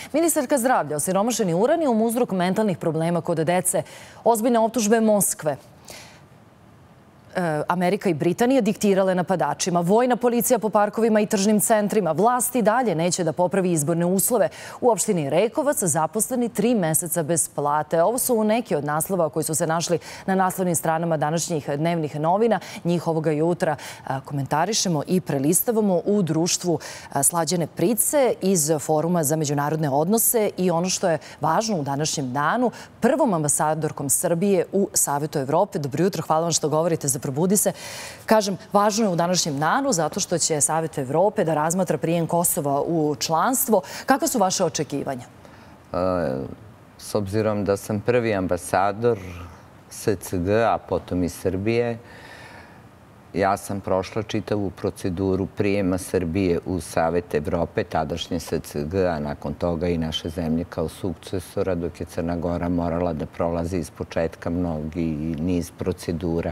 Ministarka zdravlja, osiromašeni uranijum uzrok mentalnih problema kod dece, ozbiljne optužbe Moskve. Amerika i Britanija diktirale napadačima. Vojna policija po parkovima i tržnim centrima. Vlast i dalje neće da popravi izborne uslove. U opštini Rekovac zaposleni 3 meseca bez plate. Ovo su neki od naslova koji su se našli na naslovnim stranama današnjih dnevnih novina. Njih ovoga jutra komentarišemo i prelistavamo u društvu Slađane Price iz Foruma za međunarodne odnose i ono što je važno u današnjem danu, prvom ambasadorkom Srbije u Savetu Evrope. Dobro jutro, hvala vam što govorite za Probudi se. Kažem, važno je u današnjem danu zato što će Savet Evrope da razmatra prijem Kosova u članstvo. Kakva su vaše očekivanja? S obzirom da sam prvi ambasador SCG, a potom i Srbije, ja sam prošla čitavu proceduru prijema Srbije u Savet Evrope, tadašnje SCG, a nakon toga i naše zemlje kao sukcesora, dok je Crna Gora morala da prolazi iz početka mnogi niz procedura.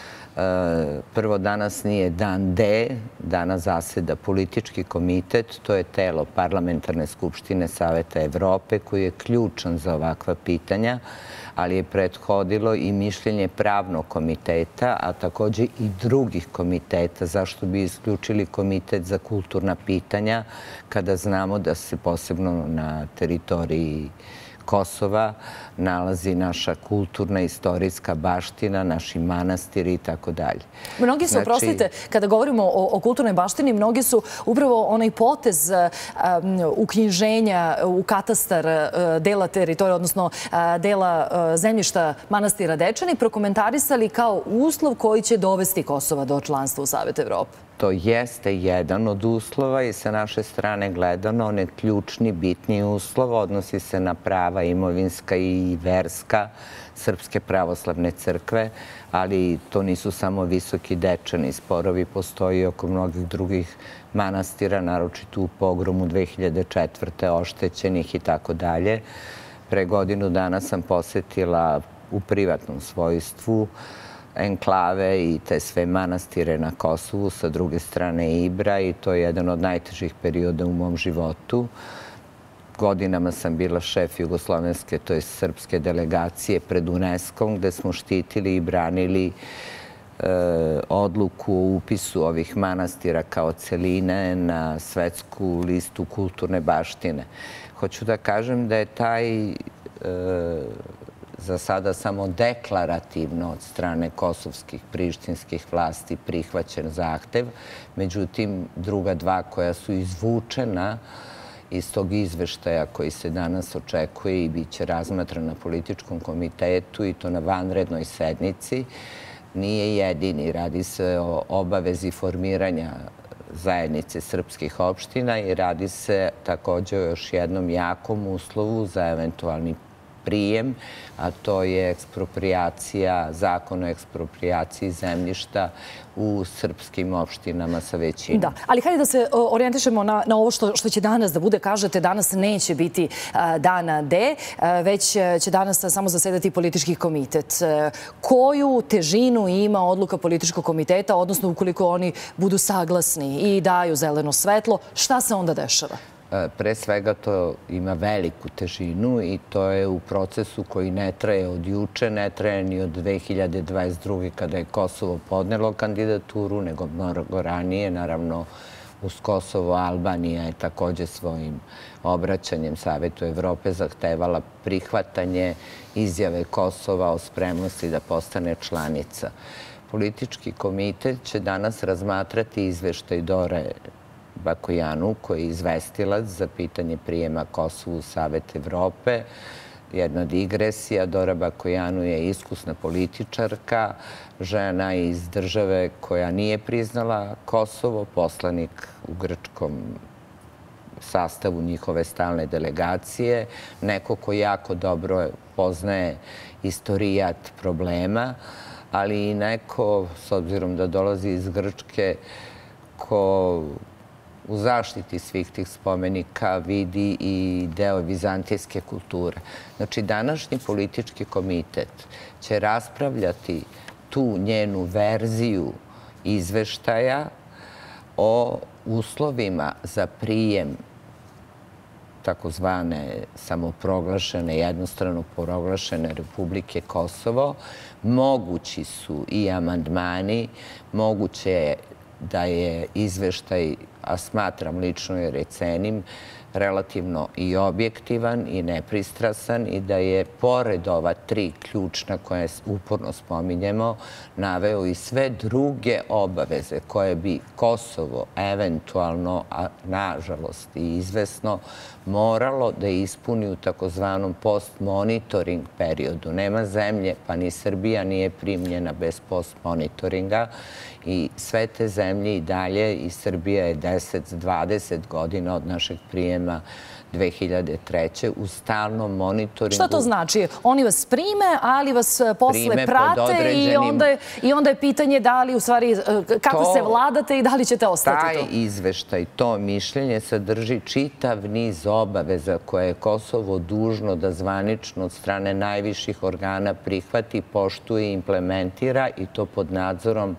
Prvo, danas nije dan D, danas zaseda politički komitet, to je telo Parlamentarne skupštine Saveta Evrope koji je ključan za ovakva pitanja, ali je prethodilo i mišljenje pravnog komiteta, a takođe i drugih komiteta. Zašto bi isključili komitet za kulturna pitanja kada znamo da se posebno na teritoriji Kosova nalazi naša kulturna, istorijska baština, naši manastiri i tako dalje. Mnogi su, oprostite, kada govorimo o kulturnoj baštini, mnogi su upravo onaj potez uknjiženja u katastar dela teritorija, odnosno dela zemljišta manastira Dečani, prokomentarisali kao uslov koji će dovesti Kosova do članstva u Savetu Evrope. To jeste jedan od uslova i sa naše strane gledano, on je ključni, bitni uslov, odnosi se na prava imovinska i verska Srpske pravoslavne crkve, ali to nisu samo Visoki Dečani. Sporovi postoji oko mnogih drugih manastira, naročito u pogromu 2004. oštećenih i tako dalje. Pre godinu dana sam posetila u privatnom svojstvu enklave i te sve manastire na Kosovu, sa druge strane Ibra, i to je jedan od najtežih perioda u mom životu. Godinama sam bila šef jugoslovenske, to je srpske delegacije pred UNESCO-om, gde smo štitili i branili odluku o upisu ovih manastira kao celine na svetsku listu kulturne baštine. Hoću da kažem da je taj za sada samo deklarativno od strane kosovskih prištinskih vlasti prihvaćen zahtev. Međutim, druga dva koja su izvučena iz tog izveštaja koji se danas očekuje i bit će razmatran na političkom komitetu i to na vanrednoj sednici, nije jedini. Radi se o obavezi formiranja zajednice srpskih opština i radi se takođe o još jednom jakom uslovu za eventualni prijem, a to je eksproprijacija, zakon o eksproprijaciji zemljišta u srpskim opštinama sa većinom. Da, ali hajde da se orijentišemo na ovo što će danas da bude. Kažete, danas neće biti dana D, već će danas samo zasedati politički komitet. Koju težinu ima odluka političkog komiteta, odnosno ukoliko oni budu saglasni i daju zeleno svetlo, šta se onda dešava? Pre svega to ima veliku težinu i to je u procesu koji ne traje od juče, ne traje ni od 2022. kada je Kosovo podnelo kandidaturu, nego mnogo ranije. Naravno, uz Kosovo Albanija je takođe svojim obraćanjem Savetu Evrope zahtevala prihvatanje izjave Kosova o spremnosti da postane članica. Politički komitet će danas razmatrati izveštaj Dore Bakojanu, koji je izvestilac za pitanje prijema Kosovu u Savet Evrope. Jedna digresija, Dora Bakojanu je iskusna političarka, žena iz države koja nije priznala Kosovo, poslanik u grčkom sastavu njihove stalne delegacije, neko ko jako dobro poznaje istorijat problema, ali i neko, s obzirom da dolazi iz Grčke, ko u zaštiti svih tih spomenika vidi i deo vizantijske kulture. Znači, današnji politički komitet će raspravljati tu njenu verziju izveštaja o uslovima za prijem takozvane samoproglašene, jednostrano proglašene Republike Kosovo. Mogući su i amandmani, moguće je da je izveštaj, a smatram lično jer je cenim, relativno i objektivan i nepristrasan i da je pored ova tri ključna koje uporno spominjemo naveo i sve druge obaveze koje bi Kosovo eventualno, a nažalost i izvesno, moralo da ispuni u takozvanom post-monitoring periodu. Nema zemlje, pa ni Srbija nije primljena bez post-monitoringa i sve te zemlje i dalje, i Srbija je 10-20 godina od našeg prijema 2003. u stalnom monitoringu. Šta to znači? Oni vas prime, ali vas posle prate i onda je pitanje da li, u stvari, kako se vladate i da li ćete ostati tu? Taj izveštaj, to mišljenje sadrži čitav niz obaveza koje je Kosovo dužno da zvanično od strane najviših organa prihvati, poštuje i implementira, i to pod nadzorom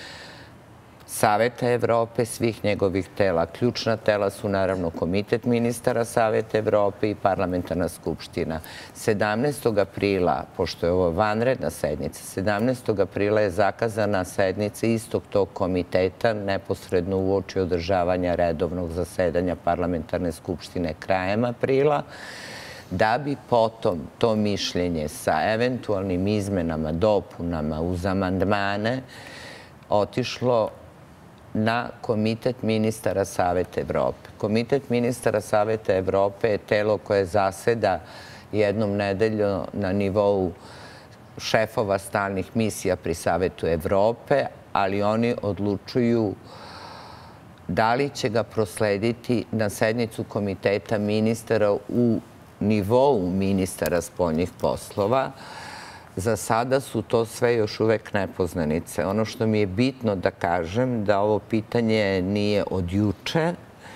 Saveta Evrope, svih njegovih tela. Ključna tela su naravno Komitet ministara Saveta Evrope i Parlamentarna skupština. 17. aprila, pošto je ovo vanredna sednica, 17. aprila je zakazana sednica istog tog komiteta neposredno uoči održavanja redovnog zasedanja Parlamentarne skupštine krajem aprila, da bi potom to mišljenje sa eventualnim izmenama, dopunama uz amandmane otišlo na Komitet ministara Saveta Evrope. Komitet ministara Saveta Evrope je telo koje zaseda jednom nedeljno na nivou šefova stalnih misija pri Savetu Evrope, ali oni odlučuju da li će ga proslediti na sednicu Komiteta ministara u nivou ministara spoljnih poslova. Za sada su to sve još uvek nepoznanice. Ono što mi je bitno da kažem, da ovo pitanje nije od juče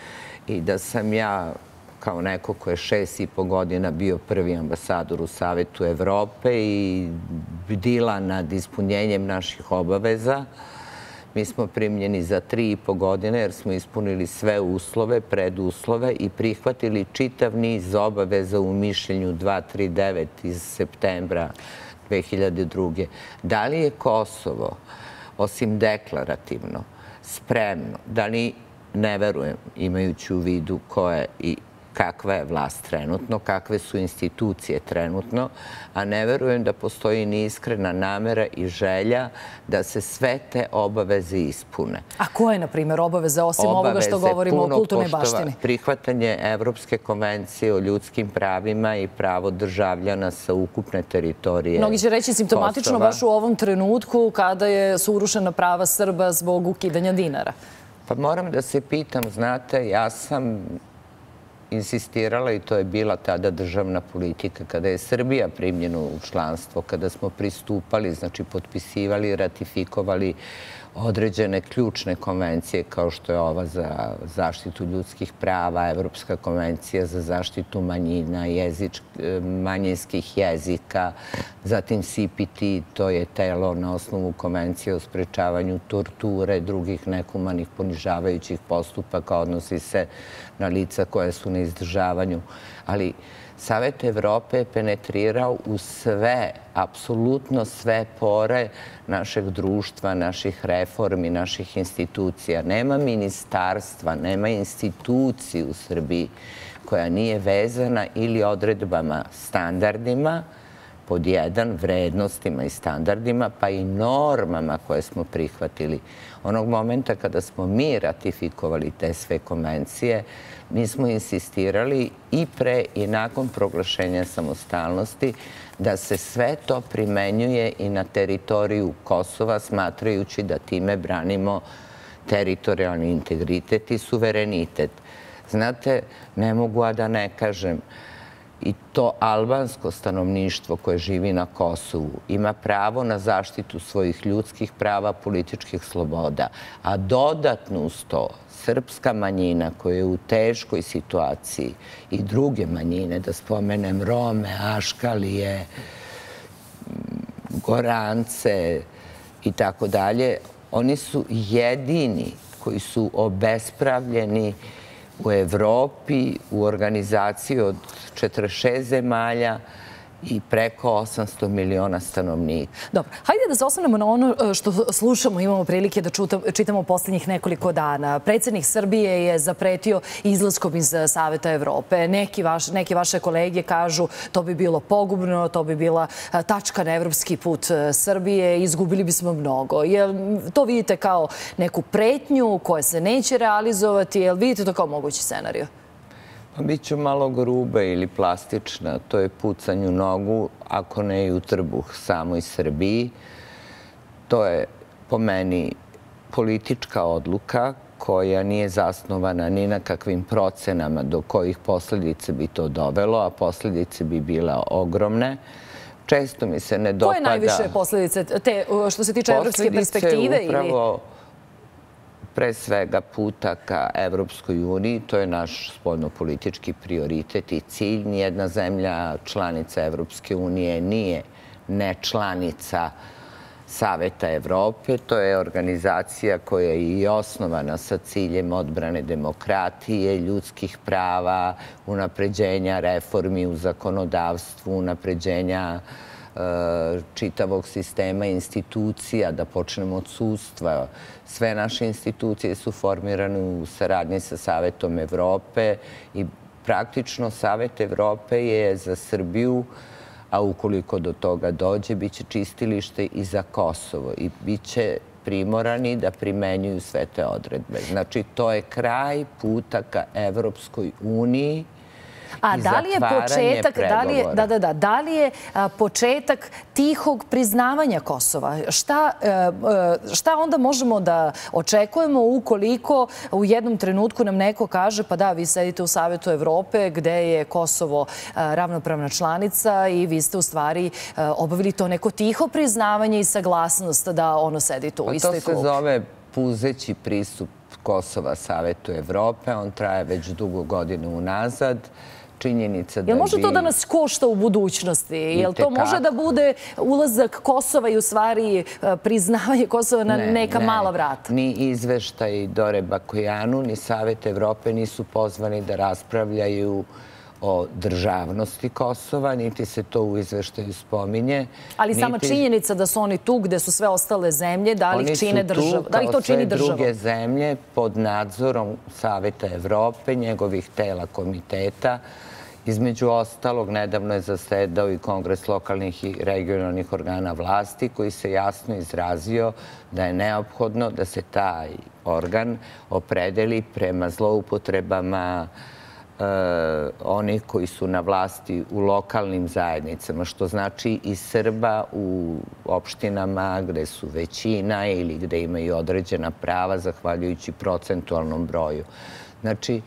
i da sam ja, kao neko ko je 6,5 godina bio prvi ambasador u Savetu Evrope i bdila nad ispunjenjem naših obaveza. Mi smo primljeni za 3,5 godine jer smo ispunili sve uslove, preduslove i prihvatili čitav niz obaveza u mišljenju 239 iz septembra 2002. Da li je Kosovo, osim deklarativno, spremno, da li, ne verujem, imajući u vidu ko je i kakva je vlast trenutno, kakve su institucije trenutno, a ne verujem da postoji ni iskrena namera i želja da se sve te obaveze ispune. A koje, na primjer, obaveze, osim ovoga što govorimo o kulturnoj baštini? Prihvatanje Evropske konvencije o ljudskim pravima i pravo državljana sa ukupne teritorije Kosova. Mnogi će reći simptomatično baš u ovom trenutku kada su urušena prava Srba zbog ukidanja dinara. Pa moram da se pitam, znate, ja sam insistirala, i to je bila tada državna politika, kada je Srbija primljena u članstvo, kada smo pristupali, znači potpisivali, ratifikovali određene ključne konvencije kao što je ova za zaštitu ljudskih prava, Evropska konvencija za zaštitu manjina, manjinskih jezika, zatim CPT, to je telo na osnovu konvencije o sprečavanju torture, drugih nehumanih ponižavajućih postupaka, odnosi se na lica koja su na izdržavanju. Ali Savet Evrope je penetrirao u sve, apsolutno sve pore našeg društva, naših reformi, naših institucija. Nema ministarstva, nema institucije u Srbiji koja nije vezana ili odredbama, standardima, pod jedan, vrednostima i standardima, pa i normama koje smo prihvatili. Onog momenta kada smo mi ratifikovali te sve konvencije, mi smo insistirali i pre i nakon proglašenja samostalnosti da se sve to primenjuje i na teritoriju Kosova, smatrajući da time branimo teritorijalni integritet i suverenitet. Znate, ne mogu a da ne kažem, i to albansko stanovništvo koje živi na Kosovu ima pravo na zaštitu svojih ljudskih prava, političkih sloboda, a dodatno uz to srpska manjina koja je u teškoj situaciji i druge manjine, da spomenem Rome, Aškalije, Gorance i tako dalje, oni su jedini koji su obespravljeni u Evropi, u organizaciji od 46 zemalja i preko 800 miliona stanovnika. Dobro, hajde da se osvrnemo na ono što slušamo, imamo prilike da čitamo posljednjih nekoliko dana. Predsjednik Srbije je zapretio izlaskom iz Saveta Evrope. Neki vaše kolege kažu to bi bilo pogubno, to bi bila tačka na evropski put Srbije, izgubili bismo mnogo. Jel to vidite kao neku pretnju koja se neće realizovati? Jel vidite to kao mogući scenario? Biću malo gruba ili plastična, to je pucanju nogu, ako ne i u trbuh samoj Srbiji. To je po meni politička odluka koja nije zasnovana ni na kakvim procenama do kojih posljedice bi to dovelo, a posljedice bi bila ogromne. Često mi se ne dopada... Koje najviše posljedice, što se tiče evropske perspektive? Posljedice upravo pre svega puta ka Evropskoj uniji. To je naš spoljnopolitički prioritet i cilj. Nijedna zemlja članica Evropske unije nije nečlanica Saveta Evrope. To je organizacija koja je i osnovana sa ciljem odbrane demokratije, ljudskih prava, unapređenja reformi u zakonodavstvu, unapređenja čitavog sistema institucija, da počnemo od sudstva. Sve naše institucije su formirane u saradnji sa Savetom Evrope i praktično Savet Evrope je za Srbiju, a ukoliko do toga dođe, bit će čistilište i za Kosovo i bit će primorani da primenjuju sve te odredbe. Znači, to je kraj puta ka Evropskoj uniji. A da li je početak, da li je početak tihog priznavanja Kosova? Šta onda možemo da očekujemo ukoliko u jednom trenutku nam neko kaže pa da, vi sedite u Savetu Evrope gde je Kosovo ravnopravna članica i vi ste u stvari obavili to neko tiho priznavanje i saglasnost da ono sedite u istoj klupi? To se zove puzeći pristup Kosova Savetu Evrope. On traje već dugo godina unazad. Jel može to da nas košta u budućnosti? Jel to može da bude ulazak Kosova i u stvari priznavanje Kosova na neka mala vrata? Ni izveštaj Dore Bakojanu, ni Savet Evrope nisu pozvani da raspravljaju o državnosti Kosova, niti se to u izveštaju spominje. Ali sama činjenica da su oni tu gde su sve ostale zemlje, da li ih čine država? Da li ih to čini državom? Oni su tu kao sve druge zemlje pod nadzorom Saveta Evrope, njegovih tela, komiteta. Između ostalog, nedavno je zasedao i Kongres lokalnih i regionalnih organa vlasti koji se jasno izrazio da je neophodno da se taj organ opredeli prema zloupotrebama onih koji su na vlasti u lokalnim zajednicama, što znači i Srba u opštinama gde su većina ili gde imaju određena prava zahvaljujući procentualnom broju. Znači,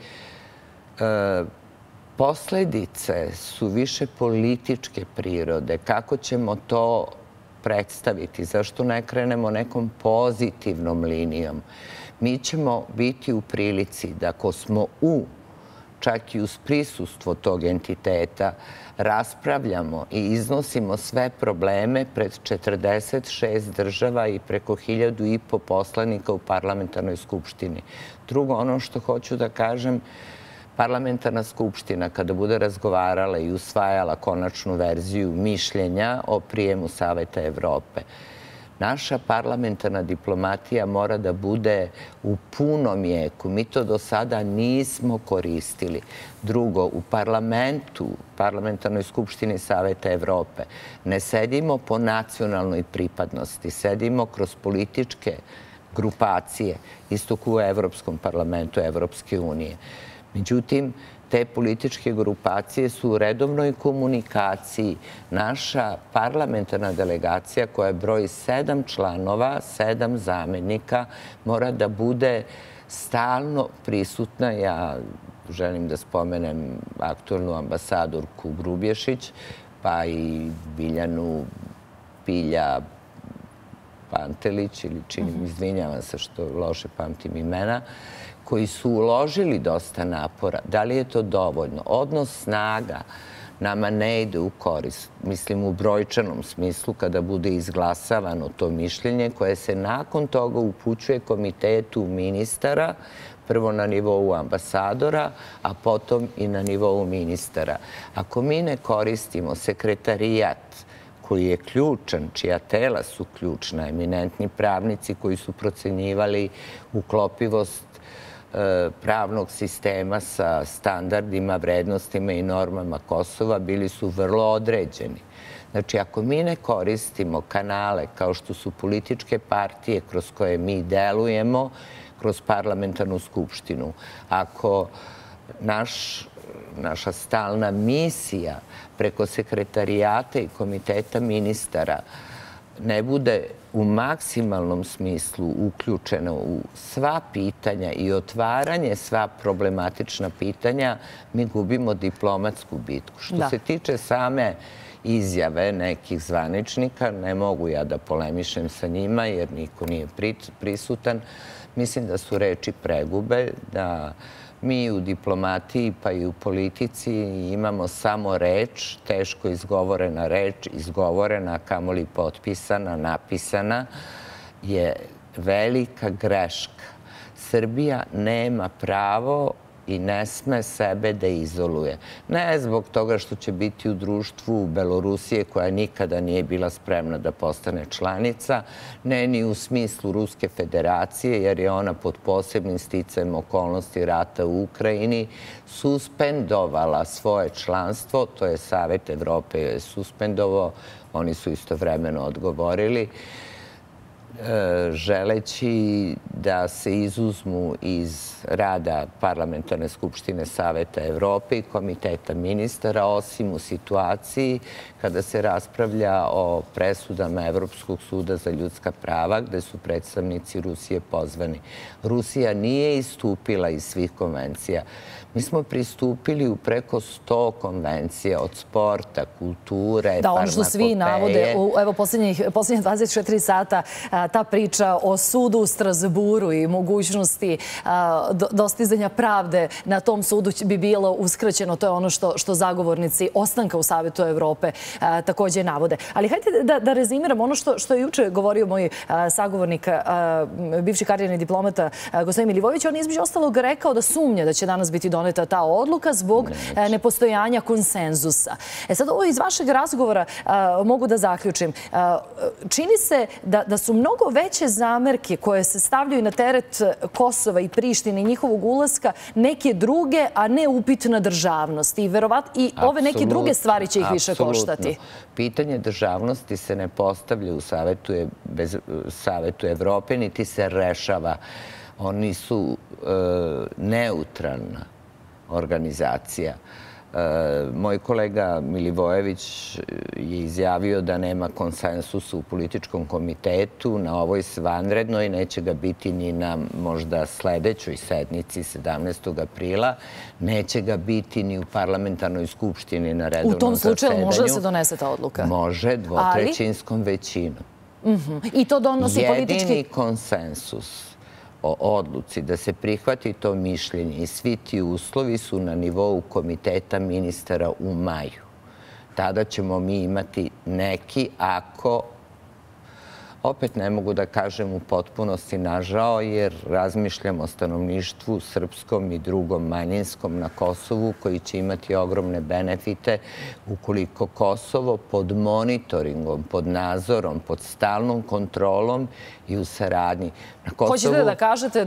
posledice su više političke prirode. Kako ćemo to predstaviti? Zašto ne krenemo nekom pozitivnom linijom? Mi ćemo biti u prilici da ako smo čak i uz prisustvo tog entiteta, raspravljamo i iznosimo sve probleme pred 46 država i preko 1500 poslanika u parlamentarnoj skupštini. Drugo, ono što hoću da kažem, parlamentarna skupština kada bude razgovarala i usvajala konačnu verziju mišljenja o prijemu Saveta Evrope, naša parlamentarna diplomatija mora da bude u punom jeku. Mi to do sada nismo koristili. Drugo, u parlamentu, parlamentarnoj skupštini Saveta Evrope, ne sedimo po nacionalnoj pripadnosti, sedimo kroz političke grupacije, isto kao u Evropskom parlamentu Evropske unije. Međutim, te političke grupacije su u redovnoj komunikaciji. Naša parlamentarna delegacija koja broji 7 članova, 7 zamenika, mora da bude stalno prisutna. Ja želim da spomenem aktuelnu ambasadorku Grubješić, pa i Biljanu Pilja Pantelić, ili izvinjavam se što loše pamtim imena, koji su uložili dosta napora. Da li je to dovoljno? Odnos snaga nama ne ide u korist. Mislim u brojčanom smislu kada bude izglasavano to mišljenje koje se nakon toga upućuje komitetu ministara prvo na nivou ambasadora, a potom i na nivou ministara. Ako mi ne koristimo sekretarijat koji je ključan, čija tela su ključna, eminentni pravnici koji su procenjivali uklopivost pravnog sistema sa standardima, vrednostima i normama Kosova, bili su vrlo određeni. Znači, ako mi ne koristimo kanale kao što su političke partije kroz koje mi delujemo, kroz parlamentarnu skupštinu, ako naša stalna misija preko sekretarijata i komiteta ministara ne bude u maksimalnom smislu uključena u sva pitanja i otvaranje sva problematična pitanja, mi gubimo diplomatsku bitku. Što se tiče same izjave nekih zvaničnika, ne mogu ja da polemišem sa njima jer niko nije prisutan. Mislim da su reči pregube, da mi u diplomatiji pa i u politici imamo samo reč, teško izgovorena reč, izgovorena, kamoli potpisana, napisana, je velika greška. Srbija nema pravo i ne sme sebe da izoluje. Ne zbog toga što će biti u društvu Belorusije koja nikada nije bila spremna da postane članica, ne ni u smislu Ruske federacije, jer je ona pod posebnim sticajem okolnosti rata u Ukrajini suspendovala svoje članstvo, to je Savet Evrope je suspendovao, oni su istovremeno odgovorili, želeći da se izuzmu iz rada Parlamentarne skupštine Saveta Evrope i Komiteta ministara, osim u situaciji kada se raspravlja o presudama Evropskog suda za ljudska prava, gde su predstavnici Rusije pozvani. Rusija nije istupila iz svih konvencija. Mi smo pristupili u preko 100 konvencija od sporta, kulture, farmakopeje. Da, ono što svi navode, evo posljednjih 24 sata, ta priča o sudu u Strazburu i mogućnosti dostizanja pravde na tom sudu bi bilo uskraćeno. To je ono što zagovornici ostanka u Savetu Evrope također navode. Ali hajde da rezimiramo ono što je juče govorio moj sagovornik, bivši karijerni diplomata gospodin Milivojević. On je između ostalog rekao da sumnja da će danas biti doneta ta odluka zbog nepostojanja konsenzusa. Sad ovo iz vašeg razgovora mogu da zaključim. Čini se da su mnogo veće zamerke koje se stavljaju na teret Kosova i Prištine i njihovog ulaska neke druge, a ne upitna državnost. I ove neke druge stvari će ih više koštati. Pitanje državnosti se ne postavlja u Savetu Evrope, niti se rešava. Oni su neutralna organizacija. Moj kolega Milivojević je izjavio da nema konsensusa u političkom komitetu, na ovoj vanrednoj, neće ga biti ni na možda sledećoj sednici 17. aprila, neće ga biti ni u parlamentarnoj skupštini na redovnom zasedanju. U tom slučaju može da se donese ta odluka? Može, dvotrećinskom većinom. I to donosi politički... Jedini konsensus o odluci da se prihvati to mišljenje i svi ti uslovi su na nivou komiteta ministara u maju. Tada ćemo mi imati neki, ako, opet ne mogu da kažem u potpunosti nažao, jer razmišljam o stanovništvu srpskom i drugom manjinskom na Kosovu, koji će imati ogromne benefite ukoliko Kosovo pod monitoringom, pod nadzorom, pod stalnom kontrolom i u saradnji. Hoćete da kažete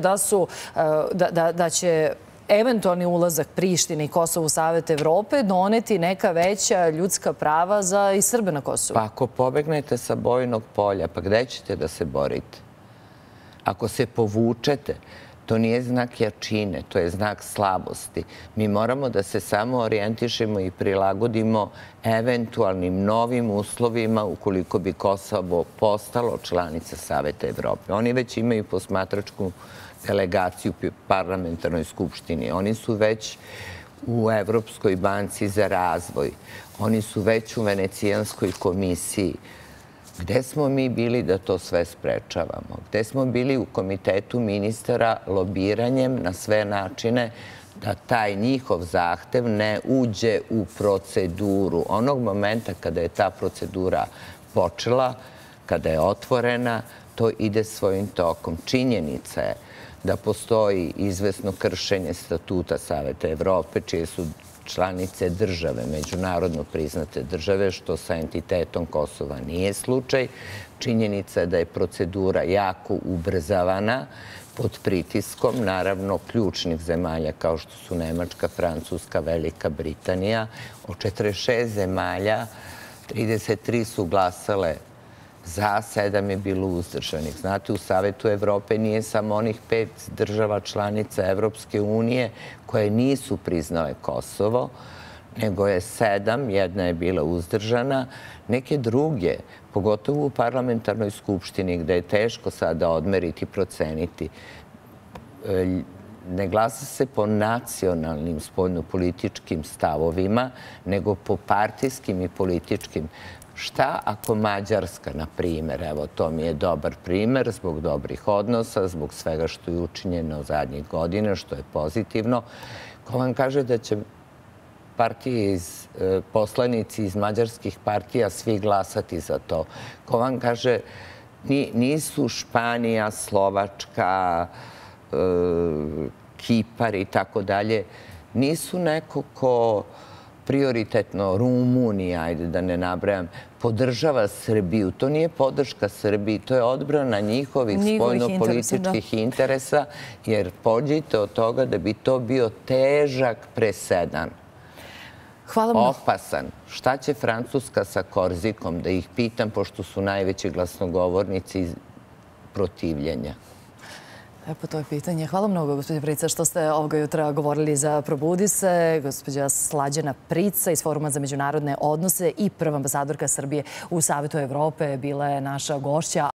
da će eventualni ulazak Prištine i Kosova u Savet Evrope doneti neka veća ljudska prava za i Srbe na Kosovu? Pa ako pobegnete sa bojnog polja, pa gde ćete da se borite? Ako se povučete, to nije znak jačine, to je znak slabosti. Mi moramo da se samo orijentišemo i prilagodimo eventualnim novim uslovima ukoliko bi Kosovo postalo članica Saveta Evrope. Oni već imaju posmatračku delegaciju u parlamentarnoj skupštini. Oni su već u Evropskoj banci za razvoj. Oni su već u Venecijanskoj komisiji. Gde smo mi bili da to sve sprečavamo? Gde smo bili u komitetu ministara lobiranjem na sve načine da taj njihov zahtev ne uđe u proceduru? Onog momenta kada je ta procedura počela, kada je otvorena, to ide svojim tokom. Činjenica je da postoji izvesno kršenje statuta Saveta Evrope, čije su članice države, međunarodno priznate države, što sa entitetom Kosova nije slučaj. Činjenica je da je procedura jako ubrzavana pod pritiskom, naravno, ključnih zemalja kao što su Nemačka, Francuska, Velika Britanija. Od 46 zemalja, 33 su glasale za, 7 je bilo uzdržanih. Znate, u Savetu Evrope nije samo onih 5 država članica Evropske unije koje nisu priznale Kosovo, nego je 7, jedna je bila uzdržana. Neke druge, pogotovo u parlamentarnoj skupštini, gde je teško sada odmeriti, proceniti, ne glasa se po nacionalnim spoljnopolitičkim stavovima, nego po partijskim i političkim. Šta ako Mađarska, na primer, evo to mi je dobar primer, zbog dobrih odnosa, zbog svega što je učinjeno zadnjih godina, što je pozitivno, ko vam kaže da će poslanici iz mađarskih partija svi glasati za to? Ko vam kaže nisu Španija, Slovačka, Kipar i tako dalje, nisu neko ko prioritetno, Rumunija, ajde da ne nabrajam, podržava Srbiju. To nije podrška Srbiji, to je odbrana njihovih spoljnopolitičkih interesa, jer pođite od toga da bi to bio težak presedan. Opasan. Šta će Francuska sa Korzikom? Da ih pitam, pošto su najveći glasnogovornici protivljenja. Epo, to je pitanje. Hvala mnogo, gospođa Prica, što ste ovoga jutra govorili za Probudi se. Gospođa Slađana Prica iz Foruma za međunarodne odnose i prva ambasadorka Srbije u Savetu Evrope bila je naša gošća.